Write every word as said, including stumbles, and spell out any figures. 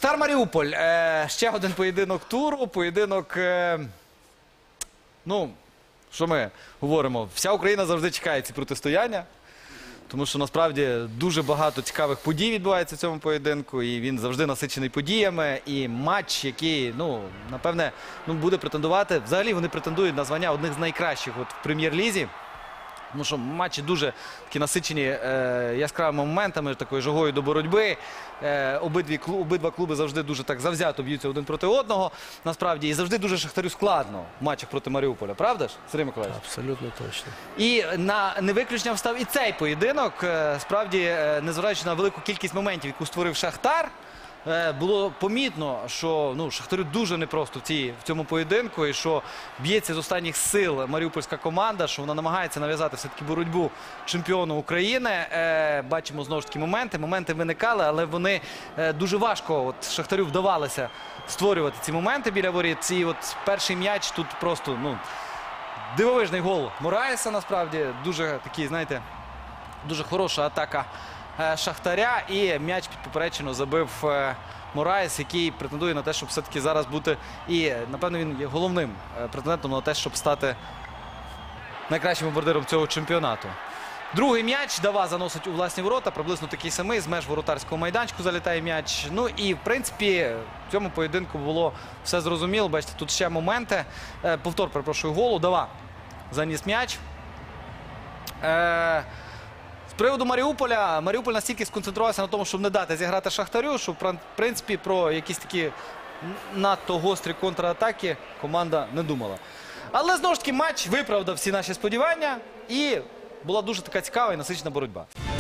Шахтар Маріуполь. Е, ще один поєдинок туру, поєдинок, е, ну, що ми говоримо, вся Україна завжди чекає ці протистояння, тому що насправді дуже багато цікавих подій відбувається в цьому поєдинку, і він завжди насичений подіями, і матч, який, ну, напевне, ну, буде претендувати, взагалі вони претендують на звання одних з найкращих от, в прем'єр-лізі. Тому що матчі дуже такі насичені е, яскравими моментами, такою жагою до боротьби. Е, обидві, обидва клуби завжди дуже так завзято б'ються один проти одного. Насправді, і завжди дуже Шахтарю складно в матчах проти Маріуполя. Правда ж, Сергій Миколаївич? Абсолютно точно. І на невиключення встав і цей поєдинок. Е, справді, е, незважаючи на велику кількість моментів, яку створив Шахтар, було помітно, що ну, Шахтарю дуже непросто в, цій, в цьому поєдинку, і що б'ється з останніх сил маріупольська команда, що вона намагається нав'язати все-таки боротьбу чемпіону України. Е, бачимо знову ж таки моменти. Моменти виникали, але вони е, дуже важко от, Шахтарю вдавалося створювати ці моменти біля воріт. І от перший м'яч тут просто ну, дивовижний гол Мораєса, насправді. Дуже такий, знаєте, дуже хороша атака Шахтаря, і м'яч під поперечину забив Мораєс, який претендує на те, щоб все-таки зараз бути, і, напевно, він є головним претендентом на те, щоб стати найкращим бомбардиром цього чемпіонату. Другий м'яч Дава заносить у власні ворота, приблизно такий самий, з меж воротарського майданчику залітає м'яч. Ну і, в принципі, в цьому поєдинку було все зрозуміло. Бачите, тут ще моменти. Повтор, перепрошую, голу. Дава заніс м'яч. Е З приводу Маріуполя, Маріуполь настільки сконцентрувався на тому, щоб не дати зіграти Шахтарю, що, в принципі, про якісь такі надто гострі контратаки команда не думала. Але, знову ж таки, матч виправдав всі наші сподівання, і була дуже така цікава і насичена боротьба.